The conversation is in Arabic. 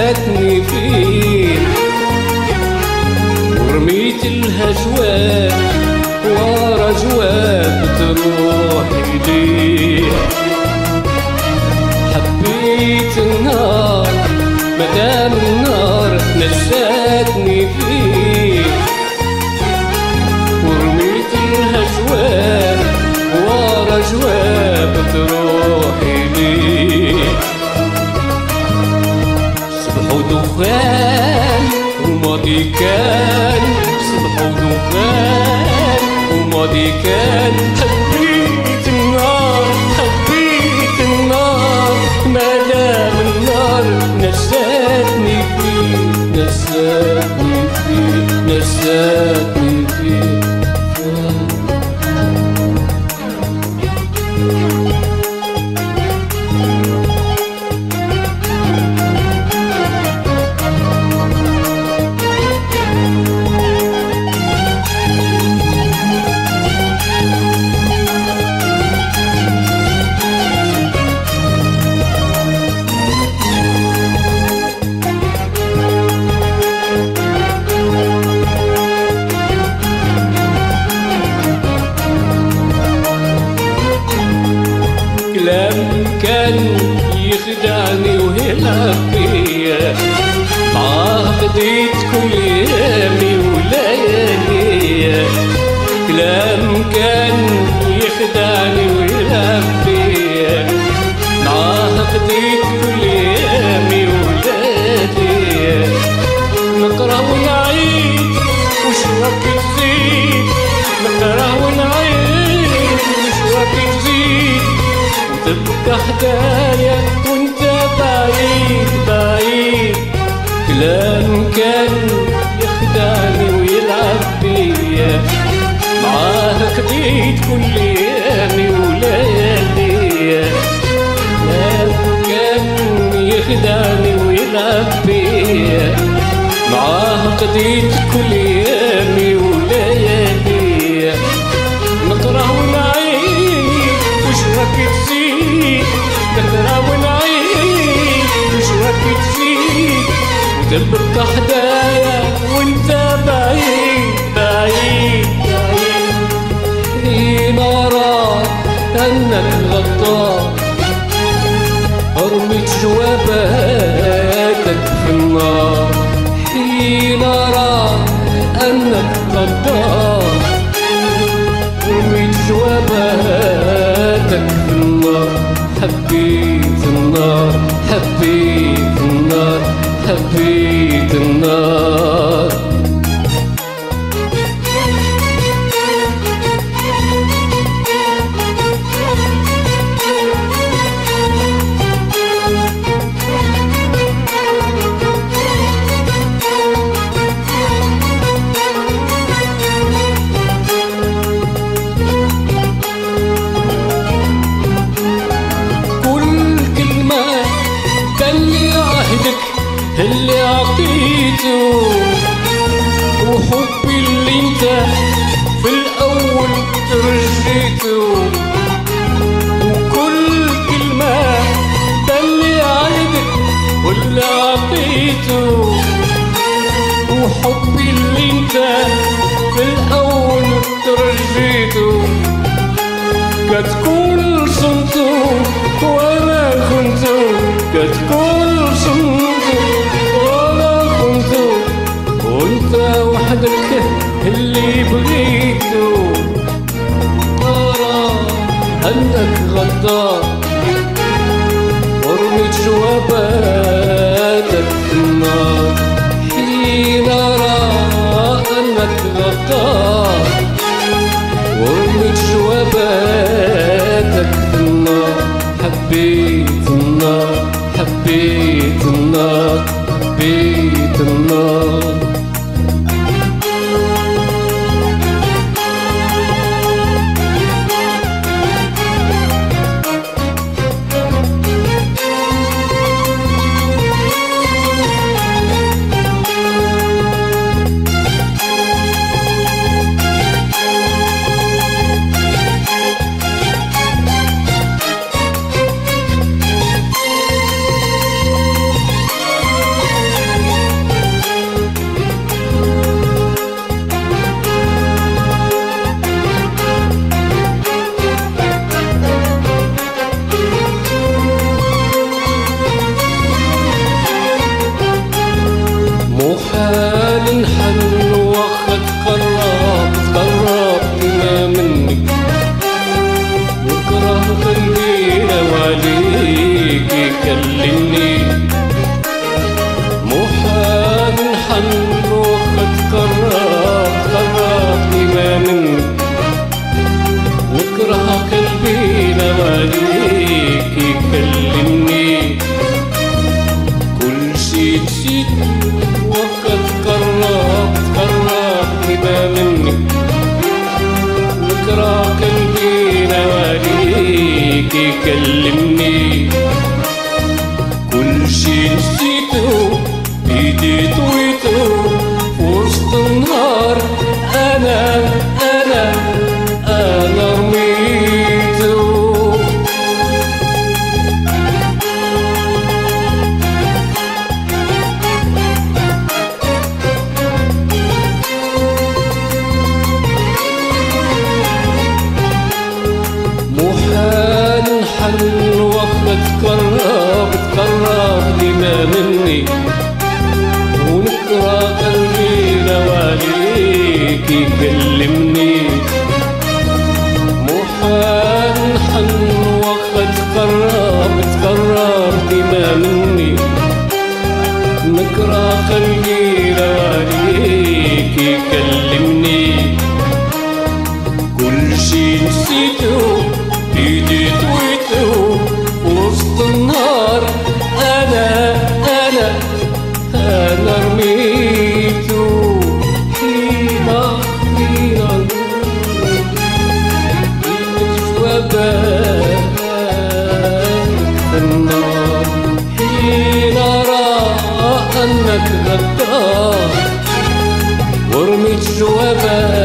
نساتني فيه، ورميت لها جواب ورا جواب تروح ليه. حبيت النار مدام النار نساتني فيه، ورميت لها جواب ورا جواب تروح ليه. صبح ودخان وماضي كان، صبح ودخان وماضي كان. حبيت النار حبيت النار مدام النار نساتني فيه، نساتني فيه، نساتني فيه. كلام كان يخدعني ويلعب بيا، معاه قضيت كل يامي ولياليا. كلام كان يخدعني ويلعب بيا، معاه قضيت كل يامي ولياليا. نقرا ونعيد وش راك تزيد، نقرا ونعيد وش راك تزيد. تبقى حدايا وانت بعيد بعيد. كلام كان يخدعني ويلعب بيا، معاه قضيت كل يامي ولياليا. كلام كان يخدعني ويلعب بيا، معاه قضيت كل يامي ولياليا. نقرا ونعيد وش راك تزيد، نقرا ونعيد وش راك تزيد. وتبقى حدايا وانت بعيد بعيد بعيد. حين أراك أنك غدار، رميت جواباتك في النار. حين أراك أنك غدار، رميت جواباتك في النار. حبيت النار حبيت النار حبيت النار. اللي عطيته وحبي اللي انت في الاول رجيته، وكل كلمة دلي عهدك واللي عطيته. وحبي اللي انت في الاول رجيته، كتكون صمته وانا كنته، كتكون صمته وانت وحدك اللي بغيته. أرى أنك غدار، ورميت جواباتك في النار. حين أرى أنك غدار، ورميت جواباتك في النار. حبيت النار حبيت النار حبيت النار. انحن واخد قربت ما منك، بكره قلبي لواليك يكلمني. محال انحن واخد قربت ما منك، بكره قلبي لواليك يكلمني. كل شي نسيت وقت قربت ما منك، بكره قلبي لواليك يكلمني. كل شي نسيته بيدي طويته وسط النهار، أنا رميته. محال انحل واخد قربت لما مني، ونكره قلبي لواليك يكلمني. محال انحل واخد قربت لما مني، نكره قلبي لواليك يكلمني. كل شي نسيته بيدي طويته وسط النهار، أنا رميته. حين جوابك النار، حين أرى أنك غدار ورميت جوابك